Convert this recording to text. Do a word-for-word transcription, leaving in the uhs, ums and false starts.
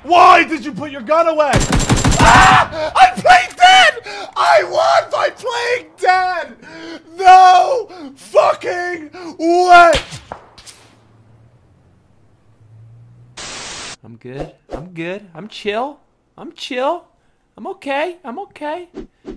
Why did you put your gun away? Ah! I played dead! I won by playing dead! No fucking way! I'm good. I'm good. I'm chill. I'm chill. I'm okay. I'm okay.